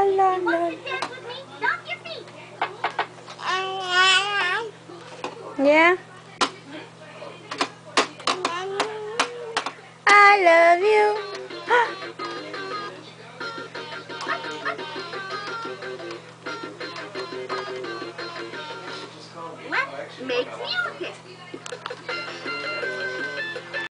la la. Yeah. I love you. Let's make music.